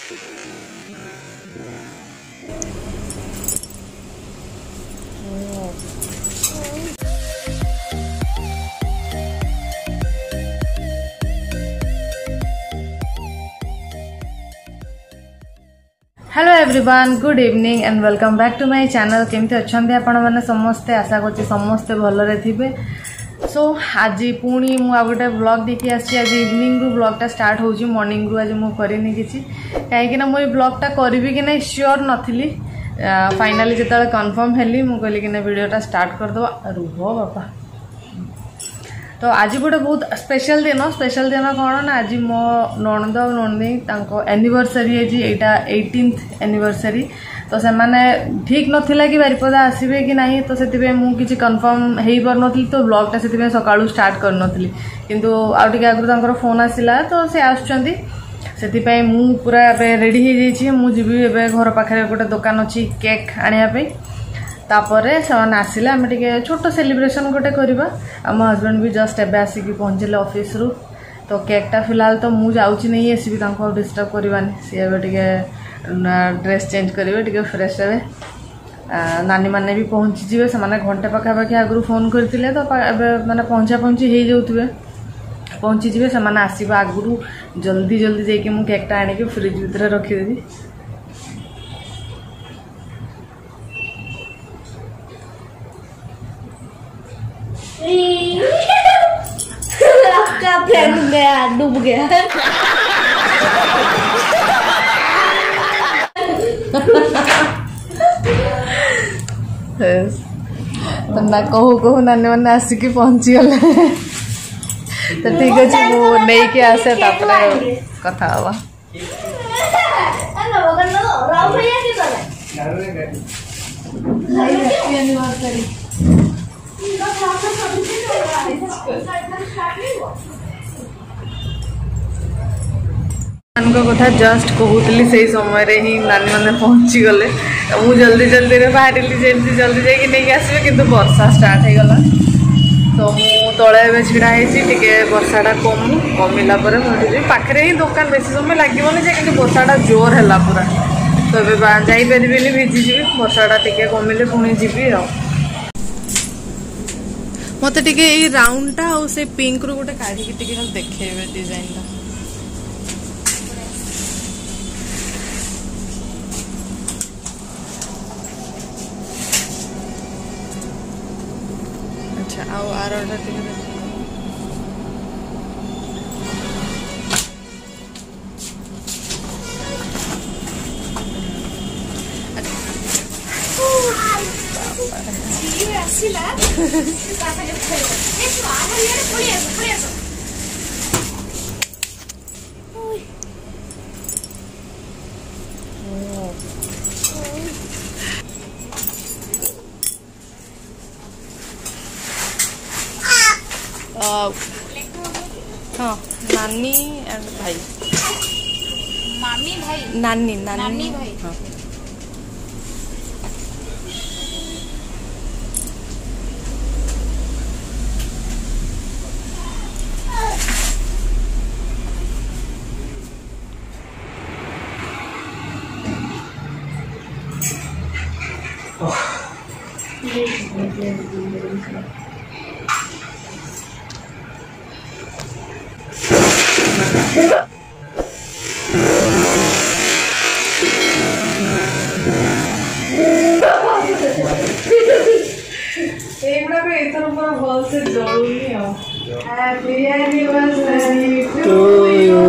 Hello everyone, good evening and welcome back to my channel. केमती अच्छा आपण मैंने समस्ते आशा करছি समस्ते भलरे थिबे। सो आज पुणी मु आ गोटे ब्लॉग देखी आसी। आज इवनिंग रु ब्लॉगटा स्टार्ट होची। मॉर्निंग रु आज मु करिनी किछि काहे कि ना मु ब्लॉगटा करबी कि नहीं श्योर नथिली। फाइनली जेतले कंफर्म हेली मु कहली कि ना वीडियोटा स्टार्ट कर दो। रुहो बापा। तो आज गोटे बहुत स्पेशल दिन कौन ना आज मो नणंद नंदी एनिवर्सरी है जी। एटा 18th एनिवर्सरी। तो से माने ठीक नथिला कि बारिपदा आसीबे कि नहीं। तो से मु किछि कंफर्म हेई पर नथली। तो ब्लॉगटा से सकाळू स्टार्ट कर नथली किंतु आउ टिके आगु तांकर फोन आसिला तो से आछुचंदी। सेति मु पूरा रेडी हो जाइछि। मु जिबी एबे घर पाखरे गोटे दुकान अछि केक आनिया पे। तापरे ସେମାନେ ଆସିଲେ ଆମେ ଟିକେ छोट सेलिब्रेशन गोटे करवा। आम हजबैंड भी जस्ट एबे आसिकी पहुँचले ऑफिस रु। तो केकटा फिलहाल तो मु जाउछि नहीं आसीबी तांको डिस्टर्ब करवानी। सी एबे टिके ड्रेस चेंज करेंगे टिके फ्रेश हेबे। नानी माने भी पहुँची जिवे। से घंटे पाखापाखि आगु फोन करथिले तो माने पहुँची हो जाउथबे पहुँची जिवे। से आसीबा आगु जल्दी जल्दी जाइके मु केकटा आनिके फ्रिज भीतर रखिदेबी। आपका प्लान गया, डूब गया। तो ना कहू नानी मैंने आसिक पहुँची गले। तो ठीक अच्छे मु नहीं के आसे तापरे कथा हवा। कथा जस्ट कहूली से समय रे ही नानी मैंने पहुँची गले। मु जल्दी जल्दी रे बाहर जल्दी जल्दी जाकि नहीं आसबे किंतु वर्षा स्टार्ट हो गला। तो मु तले एबे छिड़ा हेछि टिके वर्षाटा कमिला परे मुझे पाखरे ही दुकान बेसी समय लागबोनी जे किंतु वर्षाटा जोर हैला पूरा। तो एबे जाई परिबिनी भिजी जिबी। वर्षाटा टिके कमिले पुणी जिबी। आ मते टिके ई राउंडटा आ से पिंक रो गोटे काढी के टिके देखेबे डिजाइनटा। अच्छा आओ आरोटा टिके हाँ नानी एंड भाई मामी भाई नानी नानी भाई। हाँ। से जरूरी हो। Happy anniversary to you.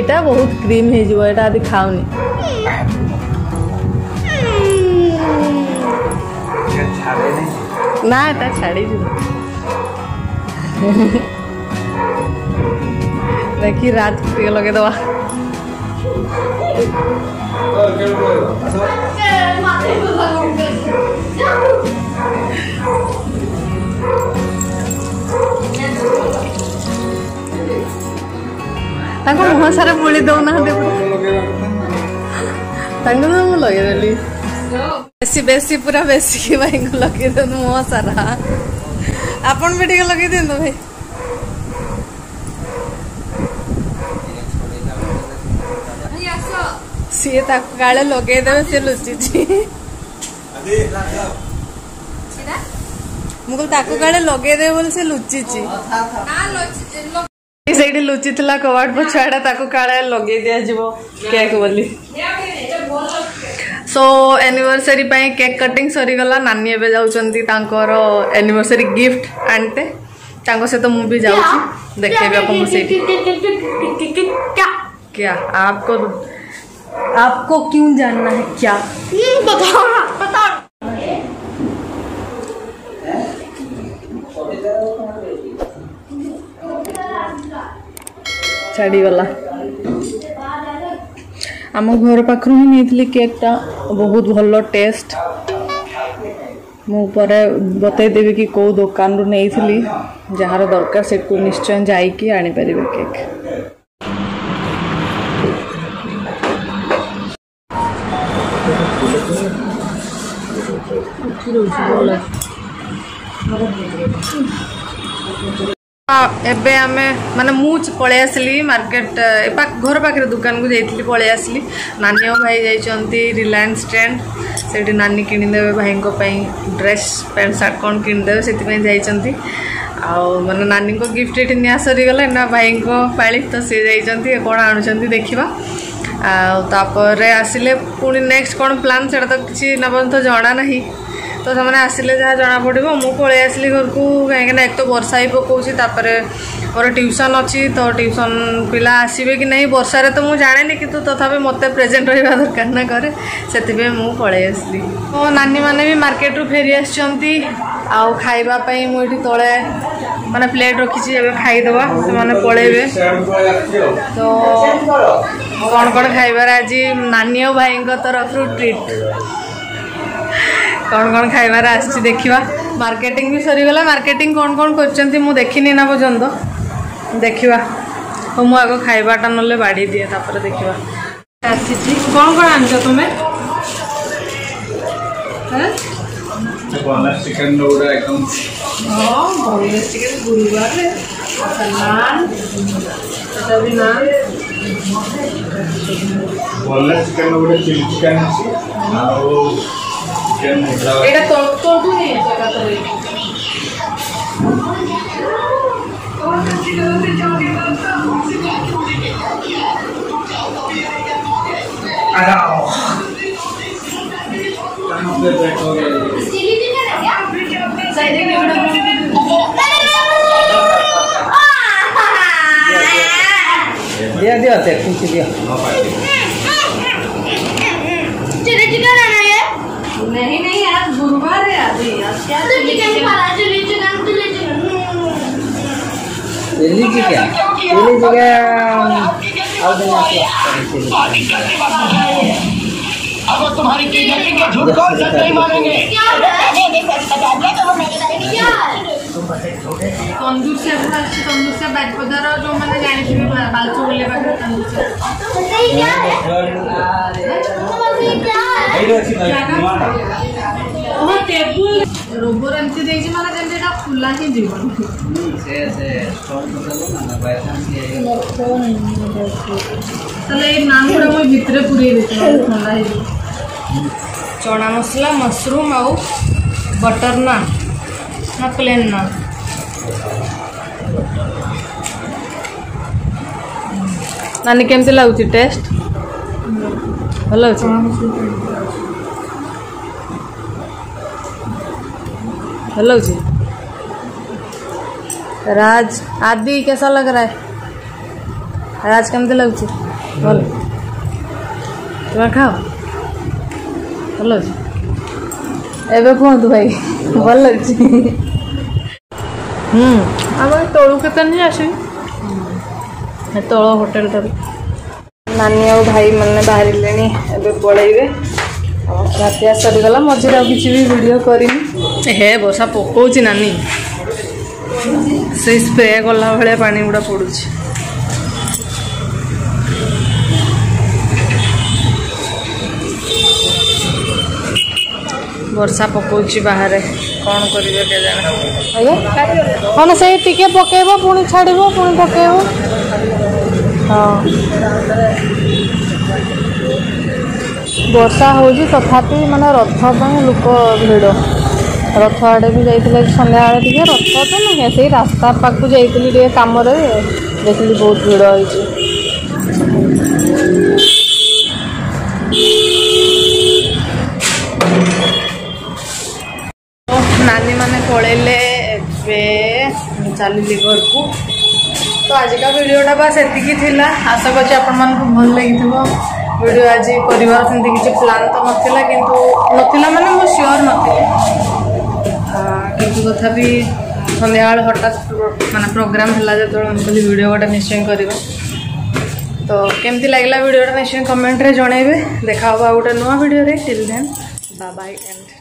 एटा बहुत क्रीम हे जो एटा आदि खाऊनी ना एटा छाड़ी जो देखी रात के लगे दवा मुह सारा बुली दौना लगे बेसी बेसी पूरा बेसी भाई को लगे दिखाँ मुह सारा आपन भी टे लगे दिखाँ भाई सी काले लगेदेवे सी लुचि मुझे काले लगेदेवे बोले से लुचि से लुचि कबाड़ पछुआड़ा काले लगे दिज्व केक बोली सो एनिवर्सरी केक कटिंग सरीगला नानी एवं जाऊँच एनिवर्सरी गिफ्ट आनते सहित तो मुझे जाऊँ देखेबी आपको क्या आपको क्यों जानना है क्या बता छाड़ी वाला आम घर पाखर ही नहीं केकटा बहुत भल टेस्ट मुझे बतईदेवी कि कौ दुकान रू नहीं जार दरकार से निश्चय जाइए आनीपर केक एबे आमे माने मुझ पळे आसली मार्केट घर पाखे दुकान को जाइली पळे आसली नानी भाई जाइछंती रिलायंस ट्रेंड से नानी किनिदेवे भाई ड्रेस पैंट शर्ट कौन किनिदेवे से जाइछंती आउ माने नानी को गिफ्ट ये निया सरीगला ना भाई को पाली तो सी जाइछंती कौन आणुछंती देखिबा तापर आसिले पुणी नेक्स्ट कौन प्लान से तो किसी नबन तो जना नहीं तो से आसिले जहाँ जना पड़ो मु पलि आसली घर को कहीं एक तो वर्षा ही पकाउछि मोर ट्यूशन अच्छी तो ट्यूशन पिला आसबे कि नहीं वर्षा रे तो मुझे जाने किंतु तथापि मत प्रेजेंट रहा दरकार ना करे से मु पलि आसली तो नानी मैंने भी मार्केट रू फेरी आसछंती आउ खाइबापी मुझे तले माने प्लेट रखी खाईदबा से पलैबे तो कौन कौन खाइबार आज नानी और भाई तरफ ट्रीट कौन कौन खाइबार आसी देखा मार्केटिंग भी सरीगला मार्केटिंग कौन कौन कर मु देखनी ना पर्यंत देखा तो मुझे आग खाइबाटा ना बाड़ी दिए तापर देखा आसी कौन कौन आनछ तुम्हें बोनलेस चिकन रोड एकदम बोनलेस चिकन गुरुवार रे नान तो भी नान बोनलेस चिकन रोड चिली चिकन आउ चिकन एटा तो नहीं जगह तो दिया दिया कुछ दिया नहीं नहीं आज गुरुवार है अभी क्या चिली चिकन अगर तुम्हारी किडनैपिंग का झूठ कौन सच नहीं मानेंगे तंदूर से तंदूर से बाजपदार जो मैंने जानी बालचू बोले टेबुल रोबोर एमती देजी माने जेंटा खुला ही जीवन तले ए नाम गुड़ा मो भितरे पुरे देते ठंडा ही चना मसला मशरूम आउ बटर नान ना प्लेन नान नानी केमती लगुच टेस्ट भल भल राज आदि कैसा लग रहा है राज केमती लगुच ଭଲ ତୁମେ ଖାଅ ଭଲ ଅଛି ଏବେ କୁହନ୍ତୁ ଭାଇ ଭଲ ଅଛି ଆମେ ତଳୁ କେତେ ନେଇ ଆସିବି ତଳ ହୋଟେଲ ଠାରୁ ନାନୀ ଆଉ ଭାଇ ମାନେ ବାହାରିଲେଣି ଏବେ ପଳେଇବେ ଖିଆପିଆ ସରିଗଲା ମଝିରେ ଆଉ କିଛି ବି ଭିଡ଼ିଓ କରିନି ହେ ବର୍ଷା ପକଉଛି ନାନୀ ସେଇ ସ୍ପ୍ରେ କଲା ଭଳିଆ ପାଣି ଗୁଡ଼ା ପଡ଼ୁଛି ବର୍ଷା ପକଉଛି ବାହାରେ କ'ଣ କରିବେ କେଜାଣି ଆଜ୍ଞା ହଁ ନା ସେଇ ଟିକେ ପକେଇବ ପୁଣି ଛାଡ଼ିବ ପୁଣି ପକେଇବ ହଁ ବର୍ଷା ହେଉଛି ତଥାପି ମାନେ ରଥ ପାଇଁ ଲୋକ ଭିଡ଼ ରଥ ଆଡ଼େ ବି ଯାଇଥିଲେ ସନ୍ଧ୍ୟାବେଳେ ଟିକେ ରଥ ତ ନୁହେଁ ସେଇ ରାସ୍ତା ପାଖକୁ ଯାଇଥିଲି ଟିକେ କାମରେ ଦେଖିଲି ବହୁତ ଭିଡ଼ ହେଇଛି ନାନୀ ମାନେ ପଳେଇଲେ ଏବେ ଚାଲିଲି ଘରକୁ ତ ଆଜିକା ଭିଡ଼ିଓଟା ବାସ୍ ଏତିକି ଥିଲା ଆଶା କରୁଛି ଆପଣମାନଙ୍କୁ ଭଲ ଲାଗିଥିବ ଭିଡ଼ିଓ ଆଜି କରିବାର ସେମିତି କିଛି ପ୍ଲାନ୍ ତ ନଥିଲା କିନ୍ତୁ ନଥିଲା ମାନେ ମୁଁ ସିଓର ନଥିଲି କିନ୍ତୁ ତଥାପି ସନ୍ଧ୍ୟାବେଳେ ହଠାତ୍ ମାନେ ପ୍ରୋଗ୍ରାମ୍ ହେଲା ଯେତେବେଳେ ମୁଁ କହିଲି ଭିଡ଼ିଓ ଗୋଟେ ନିଶ୍ଚୟ କରିବା ତ କେମିତି ଲାଗିଲା ଭିଡ଼ିଓଟା ନିଶ୍ଚୟ କମେଣ୍ଟରେ ଜଣାଇବେ ଦେଖା ହେବ ଆଉ ଗୋଟେ ନୂଆ ଭିଡ଼ିଓରେ till then bye bye and